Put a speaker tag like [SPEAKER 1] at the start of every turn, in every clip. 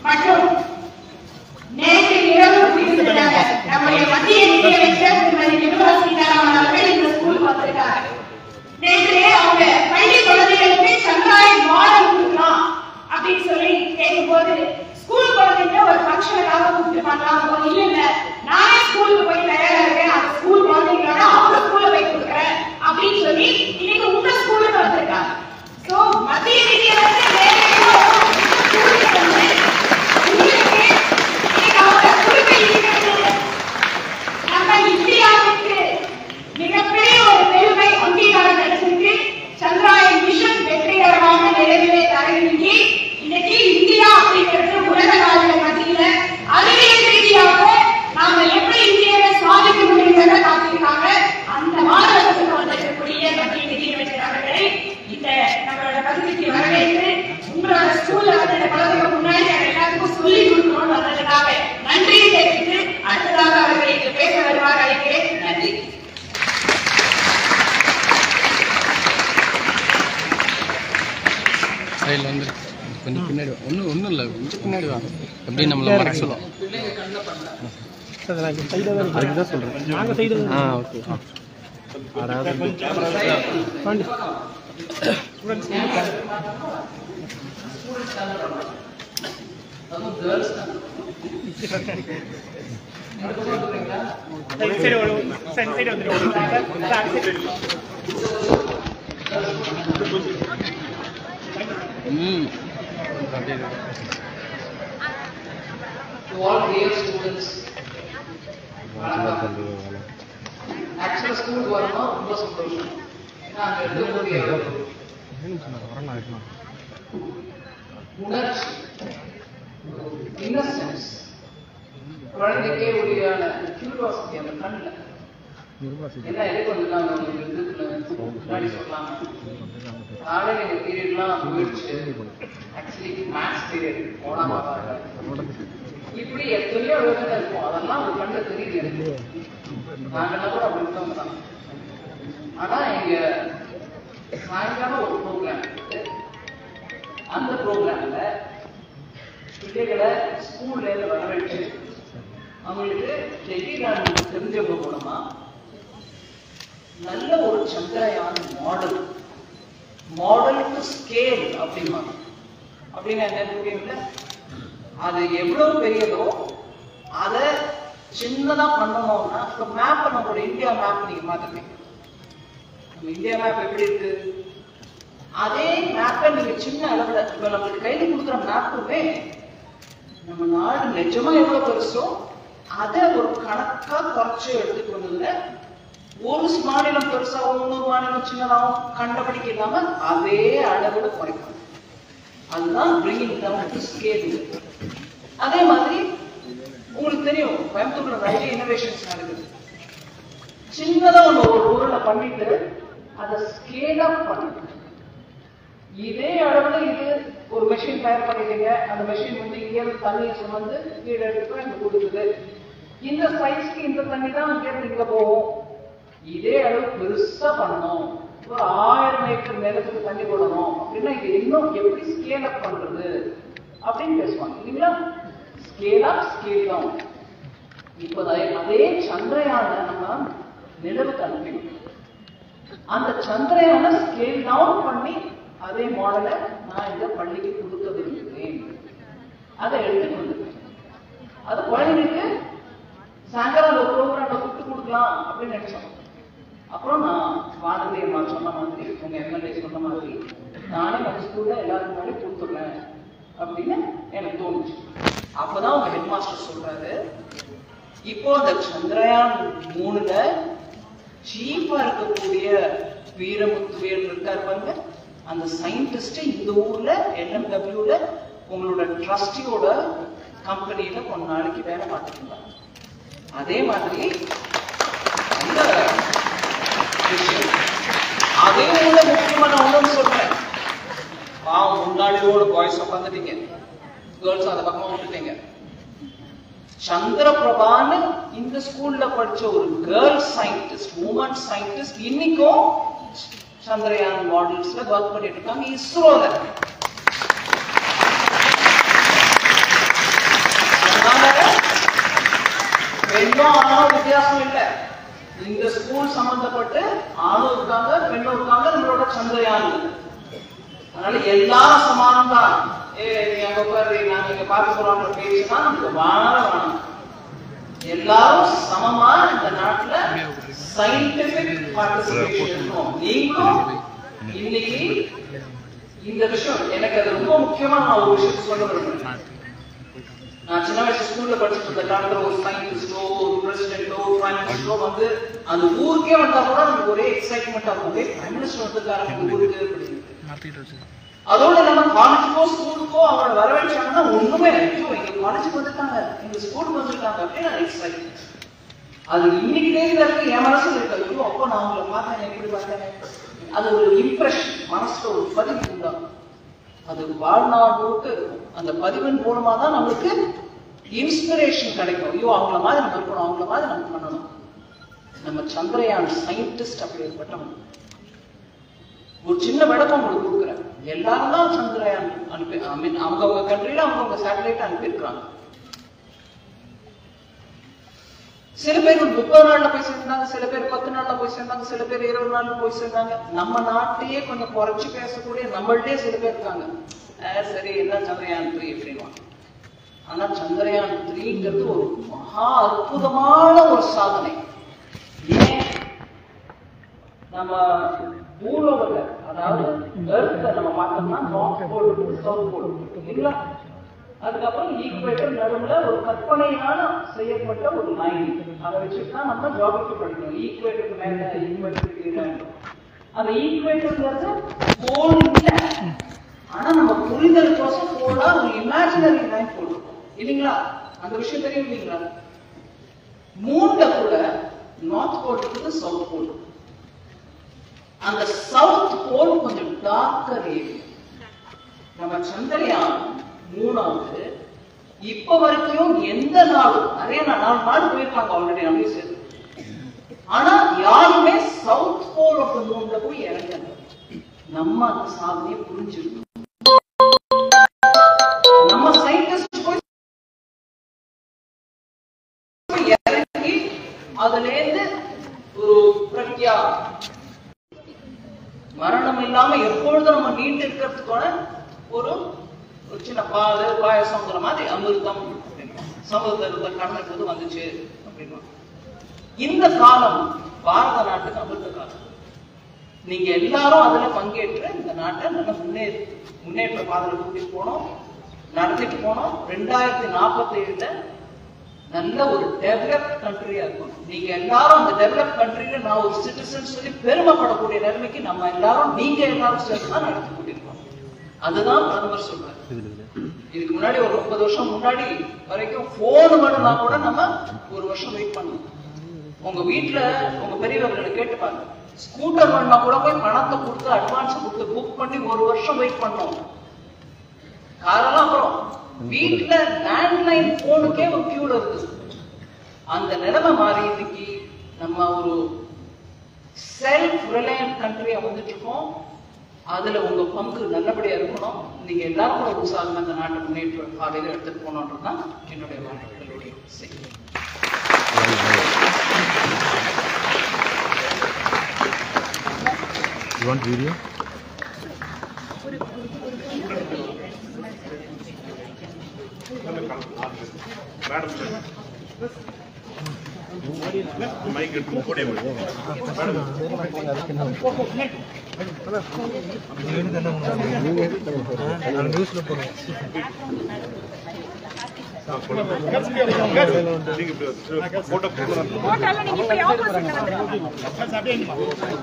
[SPEAKER 1] மற்றும் நேற்று இரவு நம்முடைய மத்திய நிதியமைச்சர் திருமதி நிர்மலா சீதாராமன் அவர்கள் இந்த ஸ்கூலுக்கு வந்திருக்காங்க. நேற்று அவங்க பள்ளி குழந்தைகளுக்கு சந்திராயன் மாடல் கொடுக்கலாம் அப்படின்னு சொல்லி கேட்கும்போது ஸ்கூல் குழந்தைங்க ஒரு ஃபங்க்ஷனுக்காக கூப்பிட்டு பண்ணலாம். இல்ல நானே ஸ்கூலுக்கு போய் தயாரா இருக்கேன், அந்த ஸ்கூல் குழந்தைங்களோட அவங்க ஸ்கூல்ல போய் கொடுக்குறேன் அப்படின்னு சொல்லி இன்னைக்கு உங்க ஸ்கூலுக்கு வந்திருக்காங்க. சோ மத்திய நிதியமைச்சர் நம்ம இந்தியாவுக்கு மிகப்பெரிய ஒரு பெருமை அங்கீகாரம் கிடைச்சிருக்கு. சந்திராயன் மிஷன் வெற்றிகரமாக நிறைவேற தரவின்றி இன்னைக்கு இந்தியா அப்படிங்கிறது உலக நாடுகள் மத்தியில அறிவியல் ரீதியாக நாம எப்படி இந்தியாவை சாதிக்க முடியுங்கிறத காட்டியிருக்காங்க. அந்த மாநிலத்துக்கு வந்திருக்கக்கூடிய மத்திய நிதியமைச்சர் அவர்களை இந்த நம்மளோட பகுதிக்கு வரவேற்று உங்களோட ஸ்கூல்ல வந்து குழந்தைங்க முன்னாடி எல்லாத்துக்கும் சொல்லி கொடுக்கணும்னு வந்ததுக்காக நன்றியை தெரிவித்து அடுத்ததாக அவர்களுக்கு பேச வருவார் அழைக்கிறேன். நன்றி.
[SPEAKER 2] கொஞ்சம் பின்னாடி ஒன்றும் இல்லை, கொஞ்சம் பின்னாடி வா, எப்படி நம்மளை மறக்க சொல்லுவோம். அதுக்கு தான் சொல்கிறேன். Okay.
[SPEAKER 3] To all dear students, actual school வரணும் ரொம்ப சந்தோஷம். ஏன்னா அங்க இருக்கக்கூடிய உணர்ச்சி, இன்னசென்ஸ், குழந்தைக்கே உரியான கியூரியாசிட்டி அந்த கண்ணில் என்ன எதுக்கு வந்துட்டாங்க முன்னாடி சொல்லலாம். காலையில் எங்கள் பீரியட்லாம் போயிடுச்சு. ஆக்சுவலி மேத்ஸ் பீரியட் போனாம இப்படி எத்தனையோ விதங்கள் இருக்கும். அதெல்லாம் ஒரு கண்ணில் தெரியுது எனக்கு. நாங்கெல்லாம் கூட அப்படி இருந்தவங்க தான். ஆனா எங்க சாயங்காலம் ஒரு ப்ரோக்ராம் இருக்கு. அந்த ப்ரோக்ராம்ல பிள்ளைகளை ஸ்கூல்ல இருந்து வரவேற்று அவங்களுக்கு டெல்லிகிராம் தெரிஞ்சவங்க மூலமா நல்ல ஒரு சந்திரயான் மாடல் டு ஸ்கேல் அப்படின்பாங்க. அப்படின்னா என்ன புரியுங்களா? அது எவ்வளவு பெரியதோ அதை சின்னதா பண்ணணும்னா இப்ப மேப் நம்மளோட இந்தியா மேப் நீங்க பார்த்துருக்கீங்க. நம்ம இந்தியா மேப் எப்படி இருக்கு? அதே மேப்பை நீங்க சின்ன அளவுல இப்ப நம்மளுக்கு கையில கொடுக்குற மேப்புமே நம்ம நாடு நிஜமா எவ்வளவு பெருசோ அதை ஒரு கணக்கா குறைச்சு எடுத்துட்டு வந்ததுல ஒரு மாநிலம் பெருசாகவும் இன்னொரு மாநிலம் சின்னதாகவும் கண்டபடிக்க இல்லாம அதே அளவோட குறைக்கணும். அதுதான் bringing down to scale. அதே மாதிரி உங்களுக்கு தெரியும் கோயம்புத்தூர்ல நிறைய இன்னோவேஷன்ஸ் நடக்குது. சின்னதா ஒரு ஊர்ல பண்ணிட்டு அதை ஸ்கேல் அப் பண்ணிட்டு இதே அளவுல இது ஒரு மெஷின் தயார் பண்ணிட்டீங்க. அந்த மெஷின் வந்து இங்கே தண்ணியை சுமந்து கீழே எடுத்து இங்க கொடுக்குது. இந்த சைஸ்க்கு இந்த தண்ணி தான் இங்க போகும். இதே அளவு பெருசா பண்ணணும். ஒரு 1000 ஏக்கர் நிலத்துக்கு தண்ணி போடணும் அப்படின்னா இது இன்னும் எப்படி ஸ்கேல் அப் பண்றது அப்படின்னு பேசுவாங்க இல்லைங்களா? Scale up scale down. இப்போ அதே சந்திரயான நம்ம நிலவுக்கு அனுப்பிடும். அந்த சந்திரயான ஸ்கேல் டவுன் பண்ணி அதே மாடலை நான் இந்த பள்ளிக்கு கொடுக்க விரும்புகிறேன். அதை எடுத்துட்டு வந்துருக்கேன். அது குழந்தைங்களுக்கு சாயங்காலம் ஒரு ப்ரோக்ராம்ல கூப்பிட்டு கொடுக்கலாம் அப்படின்னு நினைச்சோம். அப்புறம் நான் வானதி அம்மா சொன்ன மாதிரி உங்க எம்எல்ஏ சொன்ன மாதிரி நானே நம்ம ஸ்கூல்ல எல்லாரும் முன்னாடி கொடுத்துடுறேன் அப்படின்னு எனக்கு தோணுச்சு. அப்பதான் உங்க ஹெட் மாஸ்டர் சொல்றாரு, இப்போ இந்த சந்திரயான் 3ல சீஃபா இருக்கக்கூடிய வீரமுத்துவேல் இருக்காரு பாருங்க, அந்த சயின்டிஸ்ட் இந்த ஊர்ல LMWல உங்களோட ட்ரஸ்டியோட கம்பெனியில கொஞ்ச நாளைக்கு வேலை பார்த்துட்டு இருந்தாங்க. அதே மாதிரி அந்த அதே ஊர்ல முக்கியமான ஒண்ணுன்னு சொல்றேன். பாவம் முன்னாடியோட பாய்ஸ் உட்காந்துட்டீங்க, கேர்ள்ஸ் அந்த பக்கமா விட்டுட்டீங்க. சந்திரபிரபான்னு இந்த ஸ்கூல்ல படிச்ச ஒரு கேர்ள் சயின்டிஸ்ட், உமன் சயின்டிஸ்ட் இன்னைக்கும் சந்திரயான் மாடல்ஸ்ல ஒர்க் பண்ணிட்டு இருக்காங்க இஸ்ரோல. சம்பந்தப்பட்டு ஆணும் இருக்காங்க, பெண்ணும் இருக்காங்க. நம்மளோட சந்திரயான். அதனால எல்லாரும் சமானம் தான். அங்க பாரு, நாங்க இங்க பார்க்க போறோம்ன்ற பேச்சுனா நமக்கு வாழணும். எல்லாரும் சமமா இந்த நாட்டுல சயின்டிபிக் பார்ட்டிசிபேஷன் இருக்கும். நீங்களும் இன்னைக்கு இந்த விஷயம் எனக்கு அது ரொம்ப முக்கியமா நான் ஒரு விஷயம் சொல்ல விரும்புறேன். நான் சின்ன வயசு ஸ்கூல்ல படிச்சுட்டு இருந்த காலத்துல ஒரு சயின்டிஸ்டோ, ஒரு பிரசிடென்டோ, பிரைம் மினிஸ்டரோ வந்து அந்த ஊருக்கே வந்தா கூட நமக்கு ஒரே எக்ஸைட்மெண்டா இருக்கும். பிரைம் மினிஸ்டர் வந்துருக்காரு ஊருக்கு அப்படின்னு. அதோட நம்ம காலேஜுக்கோ ஸ்கூலுக்கோ அவங்கள வரவேற்றாங்கன்னா ஒண்ணுமே ஐயோ எங்க காலேஜுக்கு வந்துட்டாங்க, எங்க ஸ்கூலுக்கு வந்துருக்காங்க அப்படின்னு எக்ஸைட்மெண்ட். அது இன்னைக்கு தேதியில இருக்கு, என் மனசுல இருக்கு. ஐயோ அப்போ நான் அவங்களை பார்த்தேன், எப்படி பார்த்தேன், அது ஒரு இம்ப்ரெஷன், மனசுல ஒரு பதிவு உண்டாகும். அது வாழ்நாள் முழுக்க இருக்கும். அந்த பதிவின் மூலமா தான் நம்மளுக்கு இன்ஸ்பிரேஷன் கிடைக்கும். ஐயோ அவங்கள மாதிரி நம்ம இருக்கணும், அவங்கள மாதிரி நம்ம பண்ணணும். நம்ம சந்திரயான் சயின்டிஸ்ட் அப்படி ஏற்பட்டவங்க. ஒரு சின்ன விளக்கம் உங்களுக்கு கொடுக்குறேன். எல்லாரும் தான் சந்திரயான் அனுப்பி, அவங்க கண்ட்ரியில அவங்க சேட்டலைட் அனுப்பியிருக்கிறாங்க. சில பேர் 30 நாள்ல போய் சேர்ந்தாங்க, சில பேர் 10 நாள்ல போய் சேர்ந்தாங்க, சில பேர் 20 நாள்ல போய் சேர்ந்தாங்க. நம்ம நாட்டையே கொஞ்சம் குறைச்சு பேசக்கூடிய நம்மள்டே சில பேர் இருக்காங்க. சரி என்ன சந்திரயான் 3 அப்படின்வாங்க. ஆனா சந்திரயான் 3ங்கிறது ஒரு மகா அற்புதமான ஒரு சாதனை. ஏன் நம்ம பூலோகத்தை, அதாவது எர்த்தை நம்ம பார்த்தோம்னா நார்த் போல், சவுத் போல் இல்லைங்களா? அதுக்கப்புறம் ஈக்குவேட்டர் நடுவுல ஒரு கற்பனையான செய்யப்பட்ட ஒரு லைன், அதை வச்சுதான் நம்ம ஜியோகிரபி படிக்கணும். ஈக்குவேட்டருக்கு மேல, ஈக்குவேட்டருக்கு கீழே. அந்த ஈக்குவேட்டர்ங்கிறது போல் இல்லை, ஆனா நம்ம புரிதலுக்கோசம் போல ஒரு இமேஜினரி லைன் போட்டுருக்கோம் இல்லைங்களா? அந்த விஷயம் தெரியும் இல்லைங்களா? மூணுல கூட நார்த் போல் இருக்குது, சவுத் போல். அந்த சவுத் போல் கொஞ்சம் டார்க்கர் ஏரியா. நம்ம சந்திரயான் 3வது இப்ப வரைக்கும் எந்த நாடும், நிறைய 4 நாடு போயிருக்காங்க ஆல்ரெடி நம்ம சேர்ந்து. ஆனா யாருமே சவுத் போல் ஆஃப் தி மூன்ல போய் இறங்கல. நம்ம அந்த சாதனையை புரிஞ்சிருக்கோம். நம்ம சயின்டிஸ்ட் போய் இறங்கி அதுல இருந்து ஒரு பிரக்யா மரணம் இல்லாம எப்பொழுதும் நம்ம நீண்டு இருக்கிறதுக்கான ஒரு சின்ன பால் பாயசங்கிற மாதிரி அமிர்தம் சமுதிரத்தை கடந்து வந்துச்சு அப்படின்னு. இந்த காலம் பாரத நாட்டுக்கு அமிர்த காலம். நீங்க எல்லாரும் அதுல பங்கேற்று இந்த நாட்டை நல்ல முன்னேற்ற பாதையில கூட்டிட்டு போனோம், நடத்திட்டு போனோம். 2047 நல்ல ஒரு டெவலப்ட் கண்ட்ரியா இருக்கும். நீங்க எல்லாரும் அந்த டெவலப் கண்ட்ரியில நான் ஒரு சிட்டிசன் சொல்லி பெருமைப்படக்கூடிய நிலைமைக்கு நம்ம எல்லாரும், நீங்க எல்லாரும் சேர்த்துதான் நடத்தி கூட்டிருக்கோம். அதுதான் பிரதமர் சொல்றாரு. இதுக்கு முன்னாடி ஒரு 30 வருஷம் முன்னாடி வரைக்கும் போன் பண்ணா கூட நம்ம ஒரு வருஷம் வெயிட் பண்ணணும். உங்க வீட்டுல உங்க பெரியவர்களை கேட்டு பாருங்க, ஸ்கூட்டர் பண்ணா கூட போய் பணத்தை கொடுத்து அட்வான்ஸ் கொடுத்து புக் பண்ணி ஒரு வருஷம் வெயிட் பண்ணோம். காரெல்லாம் அப்புறம் வீட்டுல லேண்ட்லைன் போனுக்கே ஒரு கியூல இருக்கு. அந்த நிலைமை மாறி இன்னைக்கு நம்ம ஒரு செல்ஃப் ரிலையன்ட் கண்ட்ரியா வந்துட்டு இருக்கோம். அதுல உங்க பங்கு நல்லபடியா இருக்கணும். நீங்க எல்லாரும் கூட உற்சாகமா அந்த நாட்டை முன்னேற்ற பாதையில எடுத்துட்டு போனோன்றதுதான் என்னுடைய வாழ்க்கைகளுடைய செய்தி.
[SPEAKER 4] You want video?
[SPEAKER 5] Madam, mic எடுத்து போடே மேடம்.
[SPEAKER 4] நான் நியூஸ்ல போறேன்.
[SPEAKER 5] நீங்க போட்டோ
[SPEAKER 1] போட்டோல நீங்க இப்ப ஆப்போசிட்ல வந்துருங்க.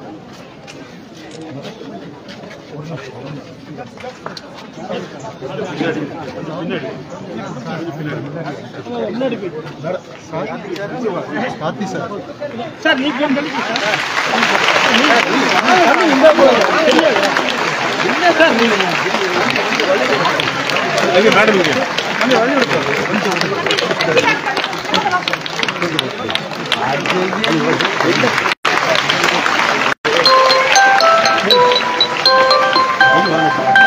[SPEAKER 4] சார் நீங்க மேடம்